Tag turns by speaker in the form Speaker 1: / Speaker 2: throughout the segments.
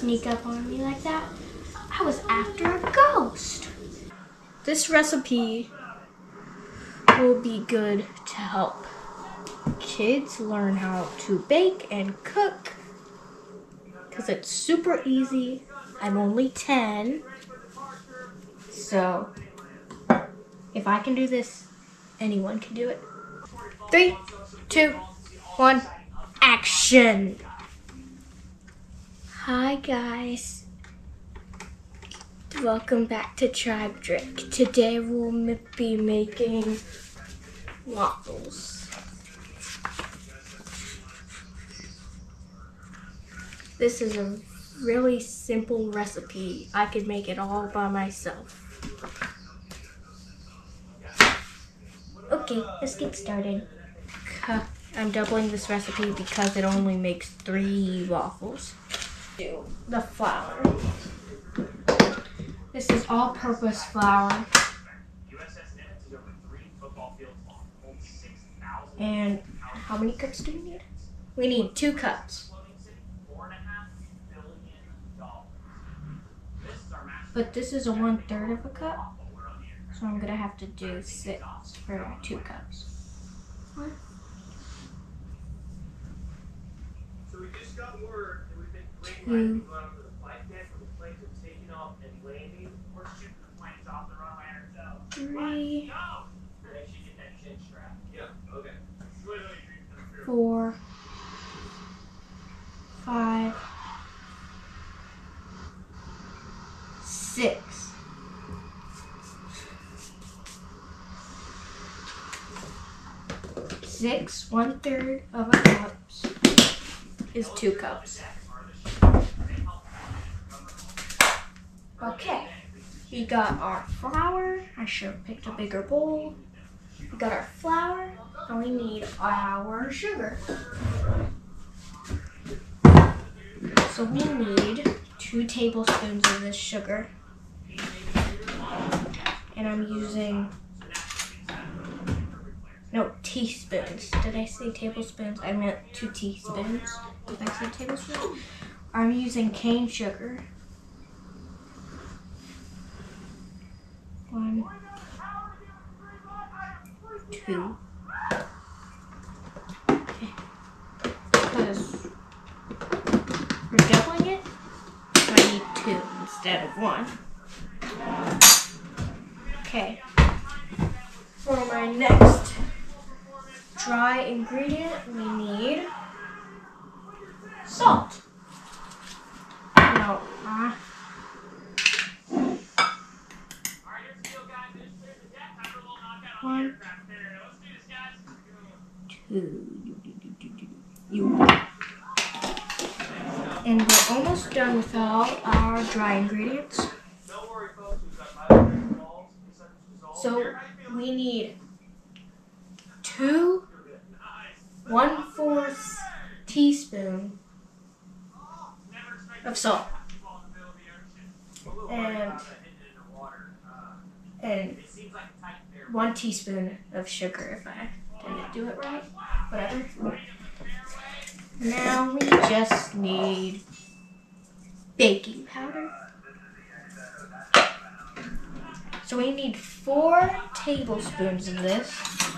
Speaker 1: sneak up on me like that. I was after a ghost. This recipe will be good to help kids learn how to bake and cook because it's super easy. I'm only 10, so if I can do this, anyone can do it. 3, 2, 1, action! Hi guys, welcome back to Tribe Drink. Today we'll be making waffles. This is a really simple recipe. I could make it all by myself. Okay, let's get started. I'm doubling this recipe because it only makes 3 waffles. Do the flour. This is all-purpose flour. And how many cups do we need? We need 2 cups. But this is a 1/3 of a cup, so I'm gonna have to do 6 for 2 cups. What?
Speaker 2: So we just got word that we've been waiting
Speaker 1: 2.
Speaker 2: for the flight deck where the planes are taking off and landing. We're shooting the planes off the runway ourselves.
Speaker 1: 3.
Speaker 2: They should get that chin strap. Yeah, okay.
Speaker 1: 4. 5. 6. 6, 1/3 of a cup is 2 cups. Okay, we got our flour. I should have picked a bigger bowl. We got our flour, and we need our sugar. So we need 2 tablespoons of this sugar. And I'm using, no, teaspoons. Did I say tablespoons? I meant 2 teaspoons. Did I say tablespoons? I'm using cane sugar. 1, 2. Okay. Because we're doubling it, so I need 2 instead of 1. Okay. For my next dry ingredient, we need salt. No. 1, 2. And we're almost done with all our dry ingredients. So we need 2 1/4 teaspoon of salt and 1 teaspoon of sugar, if I didn't do it right. Whatever. Now we just need baking powder. So we need 4 tablespoons of this,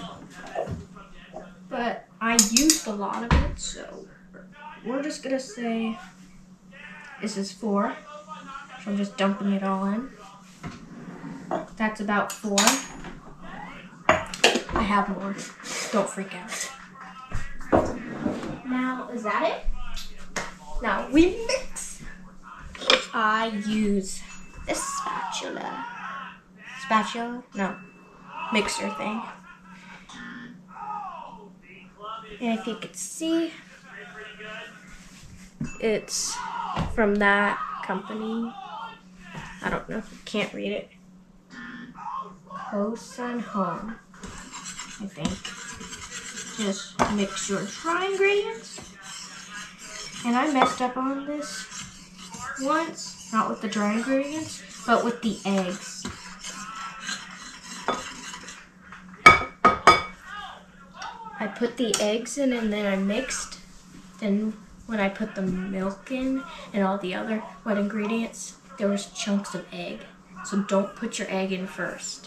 Speaker 1: but I used a lot of it, so we're just gonna say this is 4. So I'm just dumping it all in. That's about 4. I have more. Don't freak out. Now, is that it? Now we mix. I use this spatula. No, mixer thing. And if you could see, it's from that company. I don't know, can't read it. Kosan Home, I think. Just mix your dry ingredients. And I messed up on this once, not with the dry ingredients, but with the eggs. I put the eggs in and then I mixed. Then when I put the milk in and all the other wet ingredients, there was chunks of egg. So don't put your egg in first.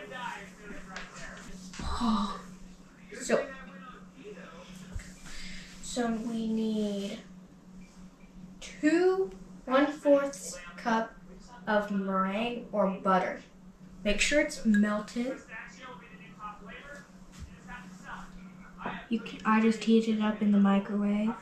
Speaker 1: So we need 1/4 cup of meringue or butter. Make sure it's melted. I just heated it up in the microwave.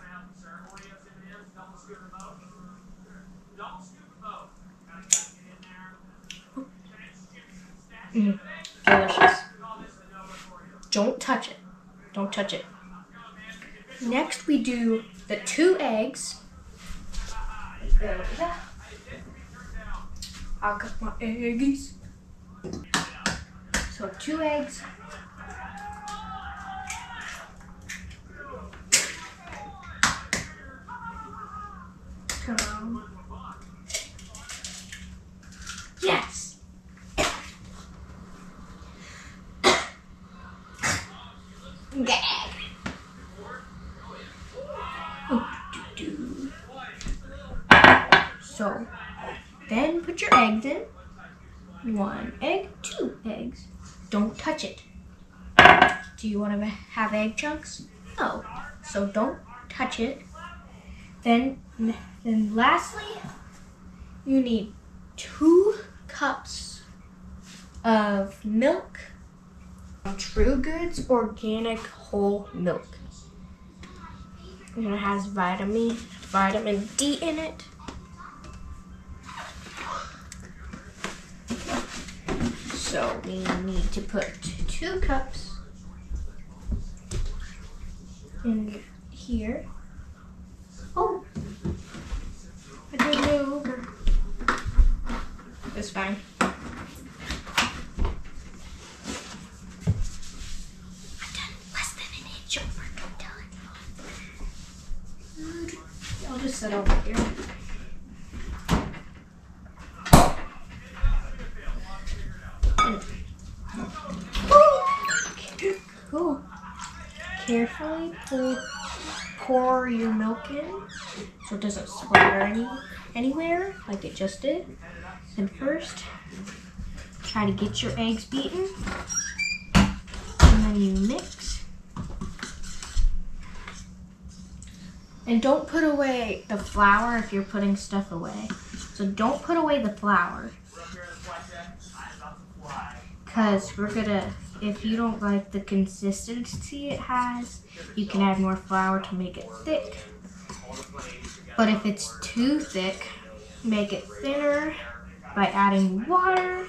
Speaker 1: Delicious. Don't touch it. Don't touch it. Next we do the 2 eggs. I'll cut my eggies. So 2 eggs. Turn on. Yes. Gag. So, then put your eggs in. 1 egg, 2 eggs. Don't touch it. Do you want to have egg chunks? No. So don't touch it. Then lastly, you need 2 cups of milk. True Goods organic whole milk. And it has vitamin D in it. So we need to put 2 cups in here. Oh, I didn't move over. It's fine. I'll just sit over here. Cool. Carefully pour your milk in so it doesn't splatter anywhere like it just did. And first, try to get your eggs beaten. And then you mix. And don't put away the flour if you're putting stuff away. So don't put away the flour. Because if you don't like the consistency it has, you can add more flour to make it thick. But if it's too thick, make it thinner by adding water.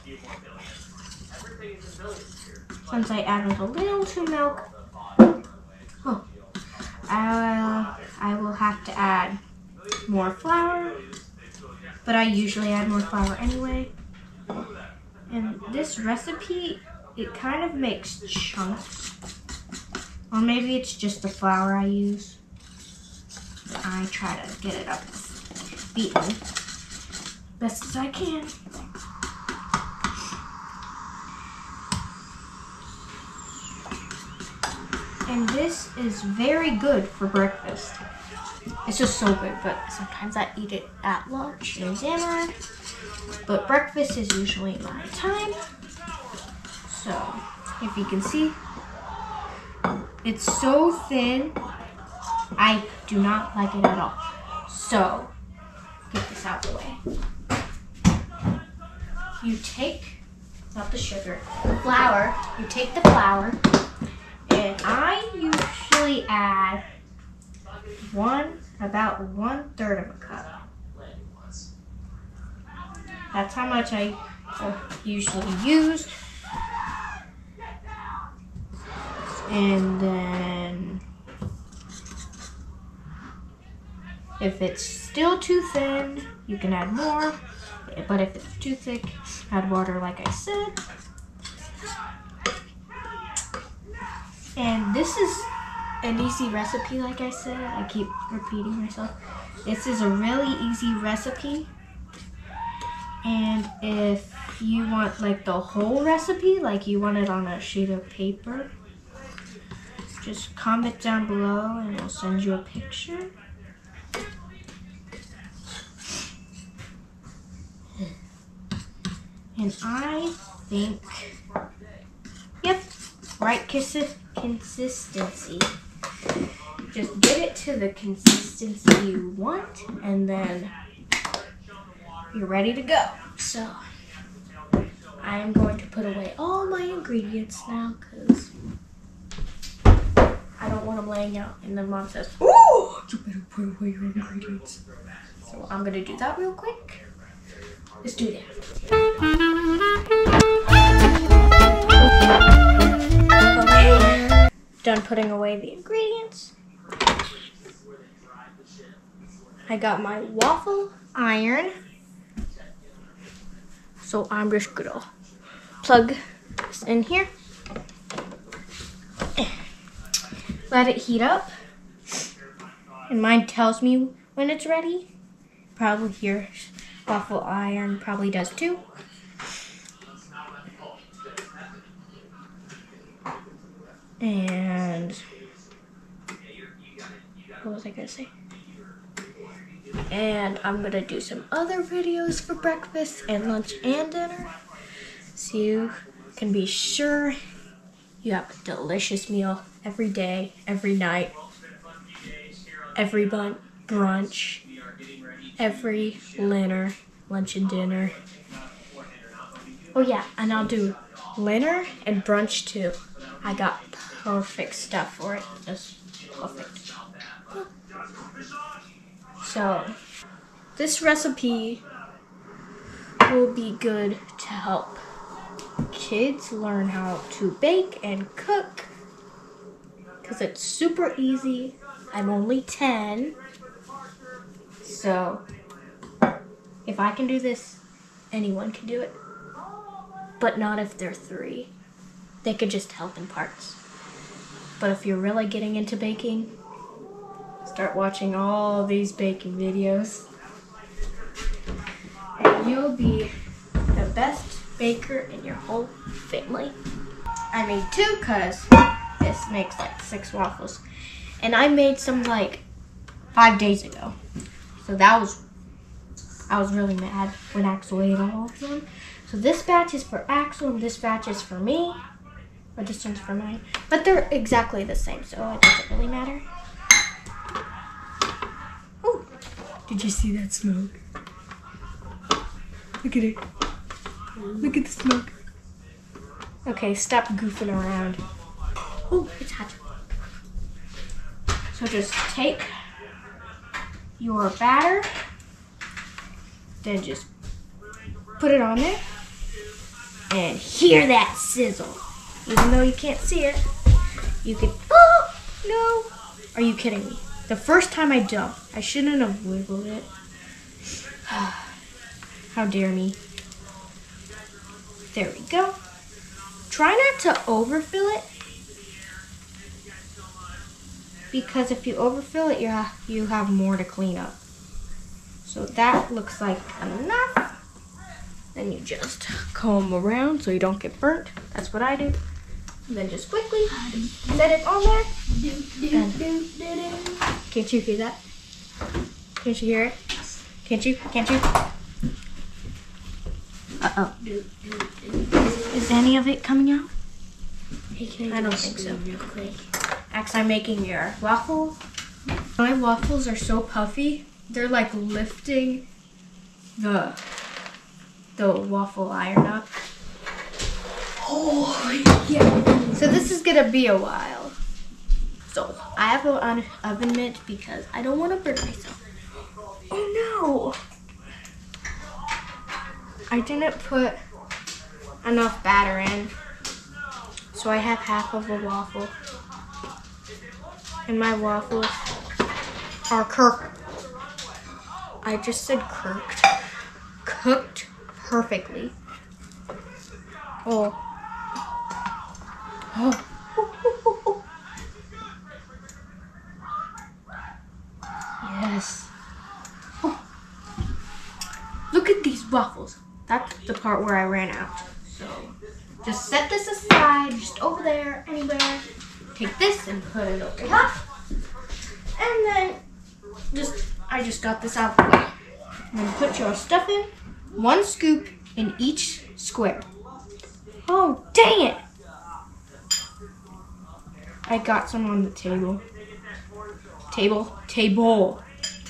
Speaker 1: Since I added a little to milk, I will have to add more flour, but I usually add more flour anyway. And this recipe, it kind of makes chunks, or maybe it's just the flour I use. I try to get it up beaten best as I can. And this is very good for breakfast. It's just so good, but sometimes I eat it at lunch and dinner. But breakfast is usually my time. So, if you can see, it's so thin, I do not like it at all. So, get this out of the way. You take, not the sugar, the flour. You take the flour, and I usually add about 1/3 of a cup. That's how much I usually use. And then if it's still too thin, you can add more. But if it's too thick, add water like I said. And this is an easy recipe, like I said. I keep repeating myself. This is a really easy recipe. And if you want like the whole recipe, like you want it on a sheet of paper, just comment down below and I'll send you a picture. And I think, yep, right consistency. Just get it to the consistency you want, and then you're ready to go. So I am going to put away all my ingredients now because I don't want them laying out. And then Mom says, "Oh, you better put away your ingredients." So I'm gonna do that real quick. Let's do that. Okay, done putting away the ingredients. I got my waffle iron. So I'm just gonna plug this in here. Let it heat up. And mine tells me when it's ready. Probably your waffle iron probably does too. And what was I gonna say? And I'm gonna do some other videos for breakfast and lunch and dinner, so you can be sure you have a delicious meal every day, every night, every brunch, every dinner, lunch and dinner. Oh yeah, and I'll do dinner and brunch too. I got perfect stuff for it, just perfect. So this recipe will be good to help kids learn how to bake and cook because it's super easy. I'm only 10, so if I can do this, anyone can do it, but not if they're 3. They could just help in parts. But if you're really getting into baking, start watching all these baking videos, and you'll be the best baker in your whole family. I made 2 because this makes like 6 waffles. And I made some like 5 days ago. So I was really mad when Axel ate all of them. So this batch is for Axel and this batch is for me. Or this one's for mine. But they're exactly the same, so it doesn't really matter. Ooh. Did you see that smoke? Look at it. Look at the smoke. Okay, stop goofing around. Oh, it's hot. So just take your batter, then just put it on there, and hear that sizzle. Even though you can't see it, you can, oh, no. Are you kidding me? The first time I dumped, I shouldn't have wiggled it. How dare me. There we go. Try not to overfill it, because if you overfill it, you have more to clean up. So that looks like enough. Then you just comb around so you don't get burnt. That's what I do. And then just quickly set it on there. Can't you hear that? Can't you hear it? Can't you? Can't you? Uh-oh. Is any of it coming out? I don't think so. Actually, I'm making your waffle. My waffles are so puffy. They're like lifting the waffle iron up. Oh, yeah. So this is gonna be a while. So I have an oven mitt because I don't want to burn myself. Oh no! I didn't put enough batter in, so I have half of a waffle. And my waffles are cooked. I just said cooked. Cooked perfectly. Oh. Oh. Yes. Oh. Look at these waffles. That's the part where I ran out. So just set this aside, just over there, anywhere. Take this and put it over here. And then I just got this out of the way. And then put your stuff in. 1 scoop in each square. Oh, dang it! I got some on the table. Table.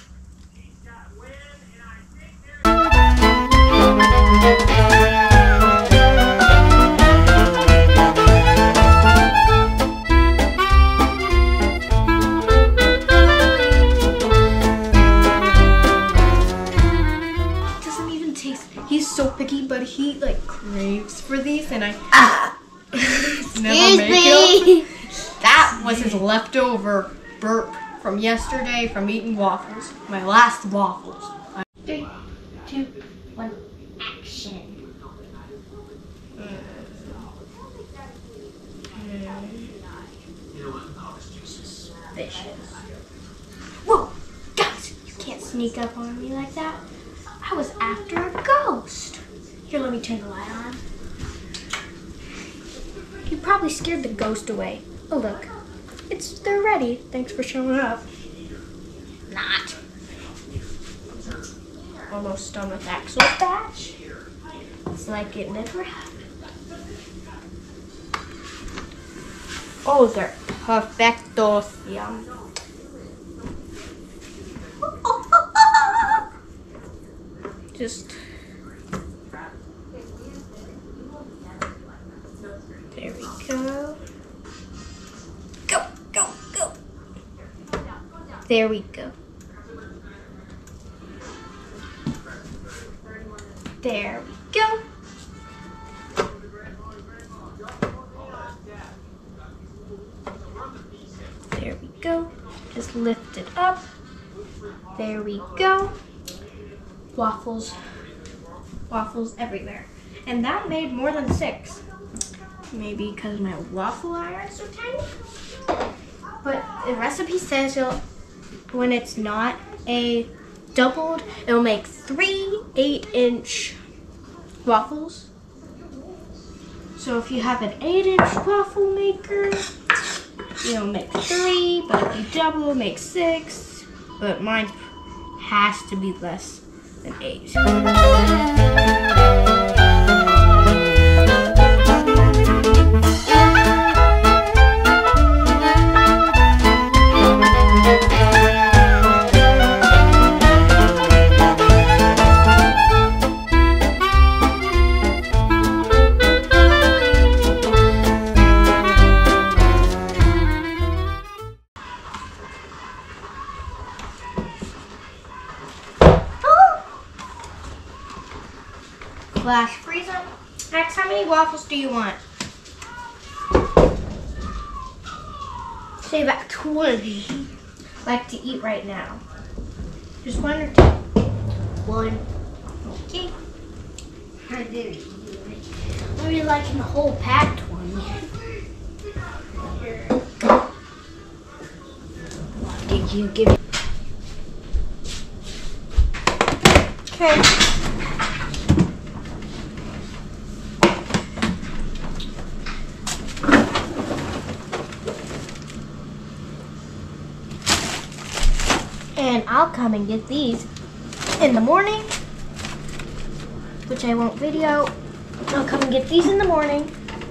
Speaker 1: Doesn't even taste. He's so picky, but he like craves for these, and I never make it. That was his leftover burp from yesterday from eating waffles. My last waffles. 3, 2, 1, action. Suspicious. Whoa, guys, you can't sneak up on me like that. I was after a ghost. Here, let me turn the light on. You probably scared the ghost away. Oh look, they're ready. Thanks for showing up. Not. Almost done with Axel's batch. It's like it never happened. Oh, they're perfectos. Yum. Just there we go. Go. There we go. There we go. There we go. Just lift it up. There we go. Waffles everywhere. And that made more than 6. Maybe because my waffle iron's so tiny. But the recipe says when it's not a doubled, it'll make 3 8-inch waffles. So if you have an 8-inch waffle maker, you'll make 3, but if you double, it'll make 6. But mine has to be less than 8. Flash freezer. Max, how many waffles do you want? Say about 20. Like to eat right now. Just 1 or 2? 1. Okay. How did you do it? Are you liking the whole packed one? Did you give it? Okay. And I'll come and get these in the morning, which I won't video. I'll come and get these in the morning.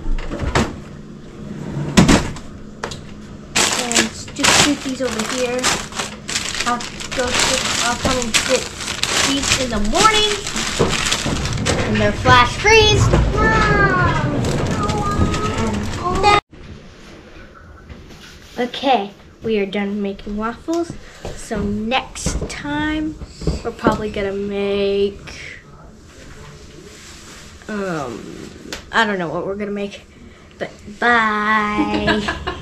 Speaker 1: And just shoot these over here. I'll come and get these in the morning. And they're flash freeze. Okay, we are done making waffles. So next time, we're probably gonna make, I don't know what we're gonna make, but bye.